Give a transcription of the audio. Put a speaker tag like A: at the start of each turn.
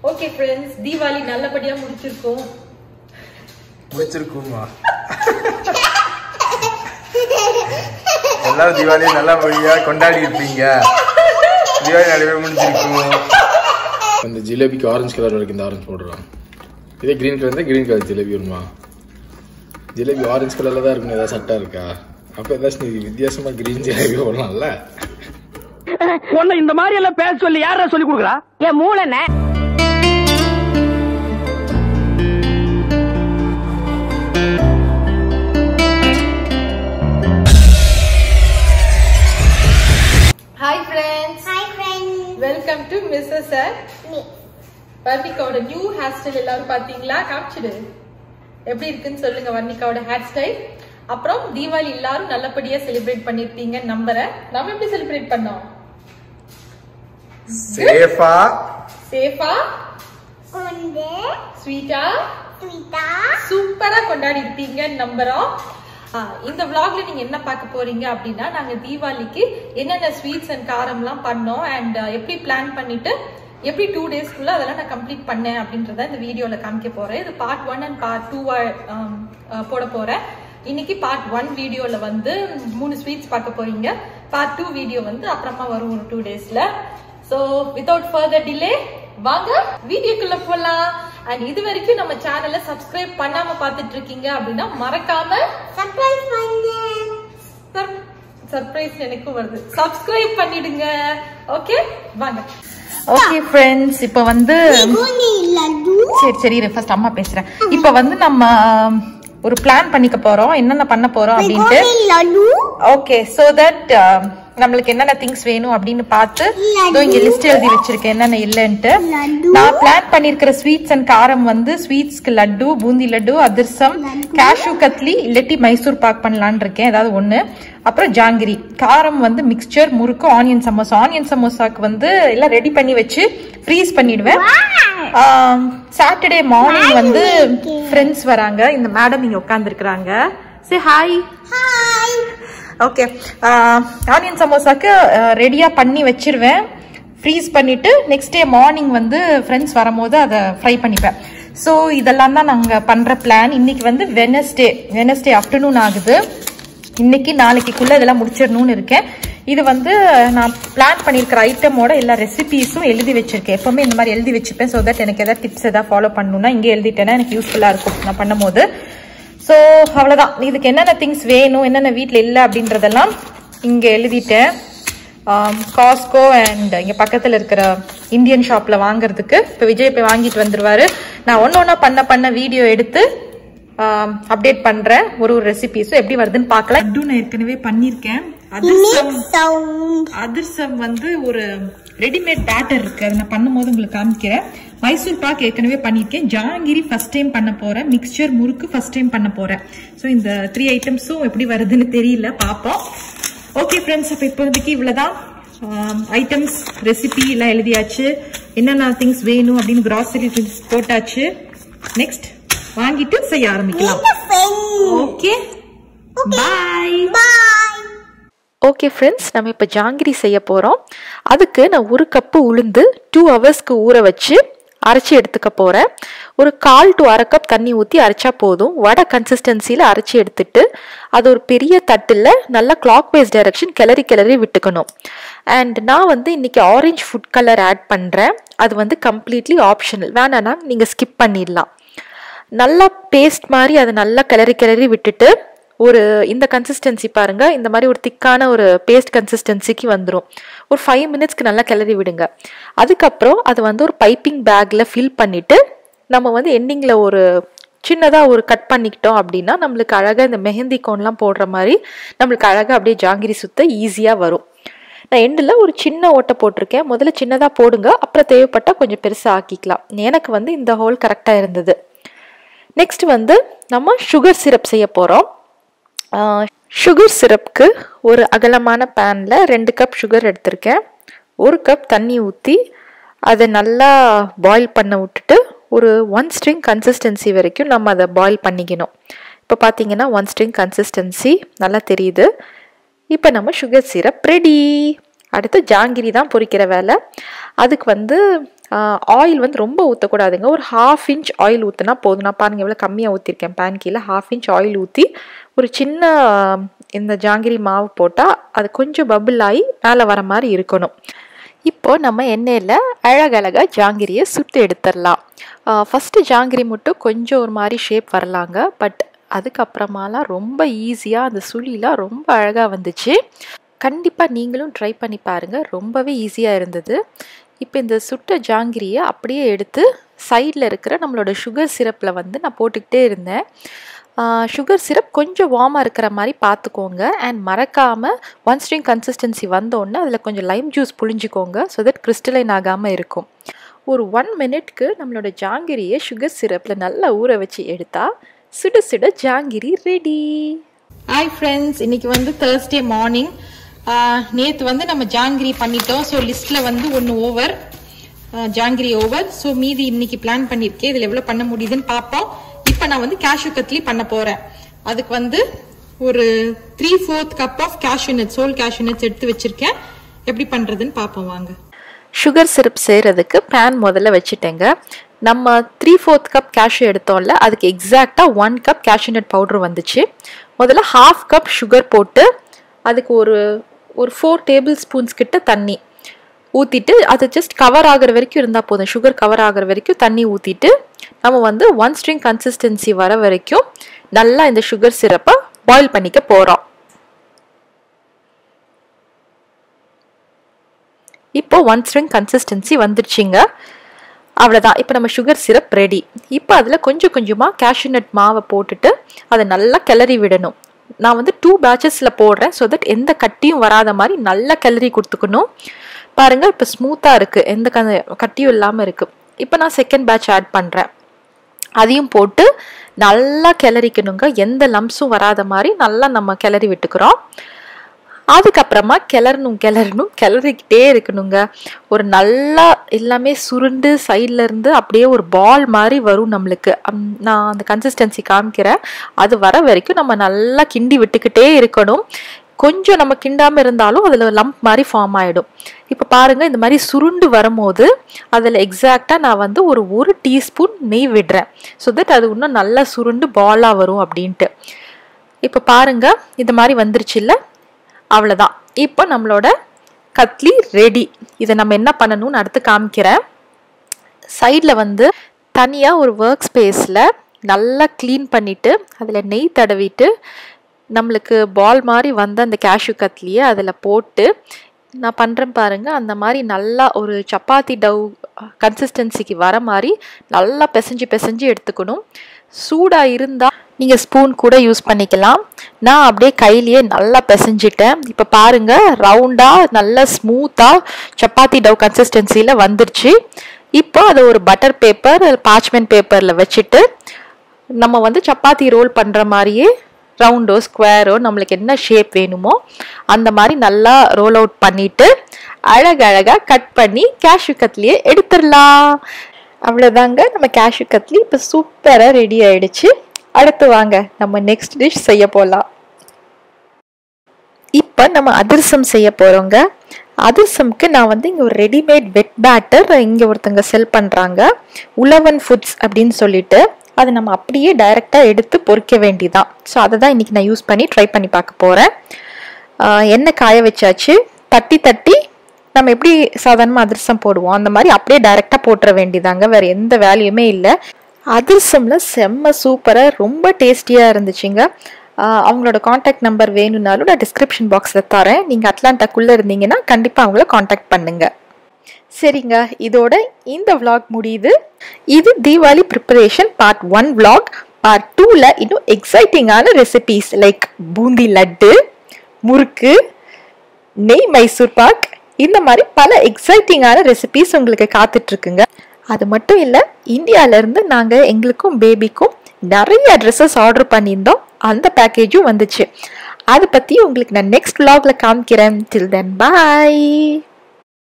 A: Okay friends, Diwali நல்லபடியா முடிச்சிருக்கோம்.
B: முடிச்சிருக்கோமா? எல்லாரும் Diwali நல்லபடியா கொண்டாடி இருப்பீங்க. Diwali நல்லபடியா முடிச்சிருக்கோம். அந்த ஜிலேபிக்கு ஆரஞ்சு கலர் வரைக்கும் இந்த ஆரஞ்சு போடுறான். இதே கிரீன் கலர் இருந்தா கிரீன் கலர் ஜிலேபி வருமா? ஜிலேபி ஆரஞ்சு கலர்ல தான் இருக்கும். ஏதாவது சட்டா இருக்கா? அப்ப ஏதாச்சும் நீ வித்தியாசமா கிரீன் ஜிலேபி போடலாம்ல?
C: உன்னை இந்த மாதிரி எல்லாம் பேச சொல்லி யாரா சொல்லி கொடுக்குறா? என் மூளைனே.
A: Hi friends.
D: Hi friends.
A: Welcome to Mrs. வர்ணிகாவோட நியூ ஹேர் ஸ்டைல் எல்லாரும் பாத்தீங்களா? காமிச்சிடு எப்படி இருக்குன்னு சொல்லுங்க. வர்ணிகாவோட ஹேர் ஸ்டைல். அப்புறம் தீபாவளி எல்லாரும் நல்லபடியா செலிப்ரேட் பண்ணிருப்பீங்க நம்புறேன். நாம எப்படி செலிப்ரேட் பண்ணோம்?
B: சேஃபா
A: ஸ்வீட்டா சூப்பரா கொண்டாடி இருப்பீங்க நம்புறோம். இந்த vlogல நீங்க என்ன பார்க்க போறீங்க அப்படின்னா, நாங்க தீபாவளிக்கு என்னென்ன ஸ்வீட்ஸ் அண்ட் காரம்லாம் பண்ணோம் அண்ட் எப்படி பிளான் பண்ணிட்டு எப்படி 2 டேஸ்க்குள்ள அதெல்லாம் நான் கம்ப்ளீட் பண்ணேன் அப்படின்றத இந்த வீடியோல காமிக்க போறேன். இது பார்ட் 1 அண்ட் பார்ட் 2 போட போறேன். இன்னைக்கு பார்ட் 1 வீடியோல வந்து 3 ஸ்வீட்ஸ் பார்க்க போறீங்க. பார்ட் 2 வீடியோ வந்து அப்புறமா வரும் ஒரு 2 டேஸ்ல. சோ வித்வுட் ஃபர்தர் டிலே வாங்க வீடியோக்குள்ள போலாம். அண்ட் இது வரைக்கும் நம்ம சேனலை சப்ஸ்கிரைப் பண்ணாம பாத்துட்டு இருக்கீங்க அப்படின்னா மறக்காம
D: சர்ப்ரைஸ் பண்ணுங்க.
A: சர்ப்ரைஸ் எனக்கும் வருது. சப்ஸ்கிரைப் பண்ணிடுங்க. ஓகே வாங்க. ஓகே ஃப்ரெண்ட்ஸ், இப்போ வந்து சரி ஃபர்ஸ்ட் அம்மா பேசுறேன். இப்போ வந்து நம்ம ஒரு பிளான் பண்ணிக்க போறோம், என்னென்ன பண்ண போறோம் அப்படின்ட்டு. ஓகே, சோ தட் நம்மளுக்கு என்னென்ன திங்ஸ் வேணும் அப்படின்னு பார்த்து இங்க லிஸ்ட் எழுதி வச்சிருக்கேன் என்னென்ன இல்லன்ட்டு. நான் பிளான் பண்ணிருக்கிற ஸ்வீட்ஸ் அண்ட் காரம் வந்து ஸ்வீட்ஸ்க்கு லட்டு, பூந்தி லட்டு, அதிர்சம், கேஷ்யூ கத்லி இல்லாட்டி மைசூர் பாக் பண்ணலான்னு இருக்கேன், ஏதாவது ஒண்ணு. அப்புறம் ஜாங்கிரி. காரம் வந்து மிக்சர், முறுக்கு, ஆனியன் சமோசா. ஆனியன் சமோசாக்கு வந்து எல்லாம் ரெடி பண்ணி வச்சு ஃப்ரீஸ் பண்ணிடுவேன். சாட்டர்டே மார்னிங் வந்து ஃப்ரெண்ட்ஸ் வராங்க. இந்த மேடம் இங்க உட்கார்ந்து இருக்கிறாங்க. Say hi. ஓகே, ஆனியன் சமோசாக்கு ரெடியா பண்ணி வச்சிருவேன், ஃப்ரீஸ் பண்ணிட்டு நெக்ஸ்ட் டே மார்னிங் வந்து ஃப்ரெண்ட்ஸ் வரும்போது அதை ஃப்ரை பண்ணிப்பேன். ஸோ இதெல்லாம் தான் நாங்க பண்ற பிளான். இன்னைக்கு வந்து வெனஸ்டே ஆஃப்டர்நூன் ஆகுது. இன்னைக்கு நாளைக்குள்ள இதெல்லாம் முடிச்சிடணும்னு இருக்கேன். இது வந்து நான் பிளான் பண்ணிருக்கிற ஐட்டமோட எல்லா ரெசிபிஸும் எழுதி வச்சிருக்கேன். எப்பவுமே இந்த மாதிரி எழுதி வச்சுப்பேன். ஸோ தட் எனக்கு ஏதாவது டிப்ஸ் ஏதாவது ஃபாலோ பண்ணணும்னா இங்கே எழுதிட்டேன்னா எனக்கு யூஸ்ஃபுல்லா இருக்கும் நான் பண்ணும் போது. ஸோ அவ்வளோதான். இதுக்கு என்னென்ன திங்ஸ் வேணும், என்னென்ன வீட்டில் இல்லை அப்படின்றதெல்லாம் இங்கே எழுதிட்டேன். காஸ்கோ அண்ட் இங்கே பக்கத்தில் இருக்கிற இந்தியன் ஷாப்பில் வாங்குறதுக்கு இப்போ விஜய் போய் வாங்கிட்டு வந்துருவாரு. நான் ஒன்று பண்ண வீடியோ எடுத்து அப்டேட் பண்ணுறேன். ஒரு ரெசிபிஸும் எப்படி வருதுன்னு பார்க்கலாம். லட்டு நான் ஏற்கனவே பண்ணியிருக்கேன். அதிர்சம் வந்து ஒரு ரெடிமேட் பேட்டர் இருக்கு, அதை நான் பண்ணும்போது உங்களுக்கு காமிக்கிறேன். மைசூர் பாக் ஏற்கனவே பண்ணிருக்கேன். ஜாங்கிரி ஃபர்ஸ்ட் டைம் பண்ண போறேன். மிக்சர், முறுக்கு ஃபர்ஸ்ட் டைம் பண்ண போறேன். ஸோ இந்த 3 ஐட்டம்ஸும் எப்படி வருதுன்னு தெரியல, பார்ப்போம். ஓகே ஃப்ரெண்ட்ஸ், அப்போ இப்போதைக்கு இவ்வளவுதான். ஐட்டம்ஸ் ரெசிபி எல்லாம் எழுதியாச்சு. என்னென்ன திங்ஸ் வேணும் அப்படின்னு கிராசரி திங்ஸ் போட்டாச்சு. நெக்ஸ்ட் வாங்கிட்டு செய்ய ஆரம்பிக்கலாம். Okay bye. ஓகே ஃப்ரெண்ட்ஸ், நம்ம இப்போ ஜாங்கிரி செய்ய போகிறோம். அதுக்கு நான் 1 கப்பு உளுந்து 2 ஹவர்ஸ்க்கு ஊற வச்சு அரைச்சி எடுத்துக்க போகிறேன். ஒரு 1/4 to 1/2 கப் தண்ணி ஊற்றி அரைச்சா போதும். வடை கன்சிஸ்டன்சியில் அரைச்சி எடுத்துட்டு அது ஒரு பெரிய தட்டில் நல்லா கிளாக் வைஸ் டைரக்ஷன் கிளறி விட்டுக்கணும். அண்ட் நான் வந்து இன்னைக்கு ஆரஞ்ச் ஃபுட் கலர் ஆட் பண்ணுறேன். அது வந்து கம்ப்ளீட்லி ஆப்ஷனல், வேணான்னா நீங்கள் ஸ்கிப் பண்ணிடலாம். நல்லா பேஸ்ட் மாதிரி அதை நல்லா கிளறி விட்டுட்டு ஒரு இந்த கன்சிஸ்டன்சி பாருங்க, இந்த மாதிரி ஒரு திக்கான ஒரு பேஸ்ட் கன்சிஸ்டன்சிக்கு வந்துடும். ஒரு 5 மினிட்ஸ்க்கு நல்லா கிளறி விடுங்க. அதுக்கப்புறம் அது வந்து ஒரு பைப்பிங் பேக்ல ஃபில் பண்ணிட்டு நம்ம வந்து எண்டிங்ல ஒரு சின்னதாக ஒரு கட் பண்ணிக்கிட்டோம் அப்படின்னா நம்மளுக்கு அழகாக இந்த மெஹந்தி கோன்லாம் போடுற மாதிரி நம்மளுக்கு அழகாக அப்படியே ஜாங்கிரி சுத்த ஈஸியாக வரும். நான் எண்டில் ஒரு சின்ன ஓட்டை போட்டிருக்கேன். முதல்ல சின்னதாக போடுங்க, அப்புறம் தேவைப்பட்டால் கொஞ்சம் பெருசாக ஆக்கிக்கலாம். எனக்கு வந்து இந்த ஹோல் கரெக்டாக இருந்தது. நெக்ஸ்ட் வந்து நம்ம சுகர் சிரப் செய்ய போகிறோம். சுகர் சிரப்புக்கு ஒரு அகலமான பேனில் 2 கப் சுகர் எடுத்திருக்கேன். 1 கப் தண்ணி ஊற்றி அதை நல்லா பாயில் பண்ண விட்டுட்டு ஒரு 1 ஸ்ட்ரிங் கன்சிஸ்டன்சி வரைக்கும் நம்ம அதை பாயில் பண்ணிக்கணும். இப்போ பார்த்தீங்கன்னா 1 ஸ்ட்ரிங் கன்சிஸ்டன்சி நல்லா தெரியுது. இப்போ நம்ம சுகர் சிரப் ரெடி. அடுத்து ஜாங்கிரி தான் பொரிக்கிற வேலை. அதுக்கு வந்து ஆயில் வந்து ரொம்ப ஊற்றக்கூடாதுங்க. ஒரு 1/2 inch ஆயில் ஊற்றினா போதும். நான் பாருங்கள் எவ்வளோ கம்மியாக ஊற்றிருக்கேன். பேன் கீழே 1/2 inch ஆயில் ஊற்றி ஒரு சின்ன இந்த ஜாங்கிரி மாவு போட்டால் அது கொஞ்சம் பபிள் ஆகி மேலே வர மாதிரி இருக்கணும். இப்போது நம்ம எண்ணெயில் அழகழகாக ஜாங்கிரியை சுட்டு எடுத்துடலாம். ஃபஸ்ட்டு ஜாங்கிரி மட்டும் கொஞ்சம் ஒரு மாதிரி ஷேப் வரலாங்க. பட் அதுக்கப்புறமாலாம் ரொம்ப ஈஸியாக அந்த சுழிலாம் ரொம்ப அழகாக வந்துச்சு. கண்டிப்பாக நீங்களும் ட்ரை பண்ணி பாருங்கள். ரொம்பவே ஈஸியாக இருந்தது. இப்போ இந்த சுட்ட ஜாங்கிரியை அப்படியே எடுத்து சைடில் இருக்கிற நம்மளோட சுகர் சிரப்பில் வந்து நான் போட்டுக்கிட்டே இருந்தேன். சுகர் சிரப் கொஞ்சம் வார்மாக இருக்கிற மாதிரி பார்த்துக்கோங்க. அண்ட் மறக்காமல் 1 string கன்சிஸ்டன்சி வந்தோடனே அதில் கொஞ்சம் லைம் ஜூஸ் புழிஞ்சிக்கோங்க. ஸோ தட் கிறிஸ்டலைன் ஆகாமல் இருக்கும். ஒரு 1 minute நம்மளோட ஜாங்கிரியை சுகர் சிரப்பில் நல்லா ஊற வச்சு எடுத்தால் சுட சுட ஜாங்கிரி ரெடி. ஹாய் ஃப்ரெண்ட்ஸ், இன்னைக்கு வந்து Thursday மார்னிங். நேற்று வந்து நம்ம ஜாங்கிரி பண்ணிட்டோம். ஸோ லிஸ்ட்டில் வந்து ஒன்று ஓவர், ஜாங்கிரி ஓவர். ஸோ மீதி இன்னைக்கு பிளான் பண்ணியிருக்கேன். இதில் எவ்வளோ பண்ண முடியுதுன்னு பார்ப்போம். இப்போ நான் வந்து கேஷ்யூ கத்லி பண்ண போகிறேன். அதுக்கு வந்து ஒரு 3/4 cup of cashew nuts, whole cashew nuts எடுத்து வச்சிருக்கேன். எப்படி பண்ணுறதுன்னு பார்ப்போம் வாங்க. சுகர் சிரப் செய்கிறதுக்கு பேன் முதல்ல வச்சுட்டேங்க. நம்ம 3/4 cup கேஷ்யூ எடுத்தோம்ல, அதுக்கு எக்ஸாக்டாக 1 cup கேஷ்யூ நட் பவுடர் வந்துச்சு. முதல்ல 1/2 cup சுகர் போட்டு அதுக்கு ஒரு 4 tablespoons கிட்ட தண்ணி ஊற்றிட்டு அது ஜஸ்ட் கவர் ஆகிற வரைக்கும் இருந்தால் போதும். சுகர் கவர் ஆகிற வரைக்கும் தண்ணி ஊற்றிட்டு நம்ம வந்து 1 string கன்சிஸ்டன்சி வர வரைக்கும் நல்லா இந்த சுகர் சிரப்பை பாயில் பண்ணிக்க போகிறோம். இப்போ 1 string கன்சிஸ்டன்சி வந்துடுச்சிங்க. அவ்வளோதான். இப்போ நம்ம சுகர் சிரப் ரெடி. இப்போ அதில் கொஞ்சம் கொஞ்சமாக கேஷ்யூ நட் மாவை போட்டுட்டு அதை நல்லா கிளறி விடணும். நான் வந்து 2 batchesல போடுறேன். ஸோ தட் எந்த கட்டியும் வராத மாதிரி நல்லா கிளறி கொடுத்துக்கணும். பாருங்கள், இப்போ ஸ்மூத்தாக இருக்குது, எந்த கட்டியும் இல்லாமல் இருக்குது. இப்போ நான் செகண்ட் பேட்ச் ஆட் பண்ணுறேன். அதையும் போட்டு நல்லா கிளறிக்கணுங்க. எந்த லம்ஸும் வராத மாதிரி நல்லா நம்ம கிளறி விட்டுக்கிறோம். அதுக்கப்புறமா கிளறிக்கிட்டே இருக்கணுங்க. ஒரு நல்லா எல்லாமே சுருண்டு சைடில் இருந்து அப்படியே ஒரு பால் மாதிரி வரும் நம்மளுக்கு. நான் அந்த கன்சிஸ்டன்சி காமிக்கிறேன். அது வர வரைக்கும் நம்ம நல்லா கிண்டி விட்டுக்கிட்டே இருக்கணும். கொஞ்சம் நம்ம கிண்டாமல் இருந்தாலும் அதில் லம்ப் மாதிரி ஃபார்ம் ஆகிடும். இப்போ பாருங்கள், இந்த மாதிரி சுருண்டு வரும்போது அதில் எக்ஸாக்டாக நான் வந்து ஒரு டீஸ்பூன் நெய் விடுறேன். ஸோ தட் அது இன்னும் நல்லா சுருண்டு பாலாக வரும் அப்படின்ட்டு. இப்போ பாருங்கள், இந்த மாதிரி வந்துருச்சு இல்லை? அவ்வளோதான். இப்போ நம்மளோட கத்லி ரெடி. இதை நம்ம என்ன பண்ணணும்னு அடுத்து காமிக்கிறேன். சைடில் வந்து தனியாக ஒரு ஒர்க் ஸ்பேஸில் நல்லா க்ளீன் பண்ணிவிட்டு அதில் நெய் தடவிட்டு நம்மளுக்கு பால் மாதிரி வந்த அந்த கேஷ்யூ கத்லியை அதில் போட்டு நான் பண்ணுறேன் பாருங்கள். அந்த மாதிரி நல்லா ஒரு சப்பாத்தி டவ் கன்சிஸ்டன்சிக்கு வர மாதிரி நல்லா பிசைஞ்சு எடுத்துக்கணும். சூடாக இருந்தால் நீங்கள் ஸ்பூன் கூட யூஸ் பண்ணிக்கலாம். நான் அப்படியே கையிலேயே நல்லா பிசைஞ்சிட்டேன். இப்போ பாருங்கள், ரவுண்டாக நல்லா ஸ்மூத்தாக சப்பாத்தி டவ் கன்சிஸ்டன்சியில் வந்துருச்சு. இப்போ அதை ஒரு பட்டர் பேப்பர், பார்ச்மெண்ட் பேப்பரில் வச்சுட்டு நம்ம வந்து சப்பாத்தி ரோல் பண்ணுற மாதிரியே ரவுண்டோ ஸ்கொயரோ நம்மளுக்கு என்ன ஷேப் வேணுமோ அந்த மாதிரி நல்லா ரோல் அவுட் பண்ணிவிட்டு அழகழகாக கட் பண்ணி கேஷ்யூ கத்லியை எடுத்துடலாம். அவ்வளோதாங்க, நம்ம கேஷ்யூ கத்லி இப்போ சூப்பராக ரெடி ஆகிடுச்சு. அடுத்து வாங்க நம்ம நெக்ஸ்ட் டிஷ் செய்ய போகலாம். இப்போ நம்ம அதிரசம் செய்ய போகிறோங்க. அதிரசம்க்கு நான் வந்து இங்கே ஒரு ரெடிமேட் வெட் பேட்டர் இங்கே ஒருத்தங்க செல் பண்ணுறாங்க, உலவன் ஃபுட்ஸ் அப்படின்னு சொல்லிட்டு. அதை நம்ம அப்படியே டைரெக்டாக எடுத்து பொரிக்க வேண்டிதான். ஸோ அதை தான் இன்றைக்கி நான் யூஸ் பண்ணி ட்ரை பண்ணி பார்க்க போகிறேன். எண்ணெய் காய வச்சாச்சு. தட்டி நம்ம எப்படி சாதாரணமாக அதிரசம் போடுவோம் அந்த மாதிரி அப்படியே டைரெக்டாக போட்டுற வேண்டியதாங்க. வேறு எந்த வேலையுமே இல்லை. அதிரசமில் செம்ம சூப்பராக ரொம்ப டேஸ்டியாக இருந்துச்சுங்க. அவங்களோட காண்டாக்ட் நம்பர் வேணும்னாலும் நான் டிஸ்கிரிப்ஷன் பாக்ஸில் தரேன். நீங்கள் அட்லாண்டாக்குள்ளே இருந்தீங்கன்னா கண்டிப்பாக அவங்கள காண்டாக்ட் பண்ணுங்கள். சரிங்க, இதோட இந்த vlog முடியுது. இது Deepavali preparation part 1 vlog. Part 2ல இன்னும் எக்ஸைட்டிங்கான ரெசிபீஸ் லைக் பூந்தி லட்டு, முறுக்கு, நெய் மைசூர் பாக், இந்த மாதிரி பல எக்ஸைட்டிங்கான ரெசிபீஸ் உங்களுக்கு காத்துட்ருக்குங்க. அது மட்டும் இல்லை, இந்தியாவிலேருந்து நாங்கள் எங்களுக்கும் பேபிக்கும் நிறைய ட்ரெஸ்ஸஸ் ஆர்டர் பண்ணியிருந்தோம். அந்த பேக்கேஜும் வந்துச்சு. அதை பற்றி உங்களுக்கு நான் நெக்ஸ்ட் vlogல காமிக்கிறேன். Till then, bye.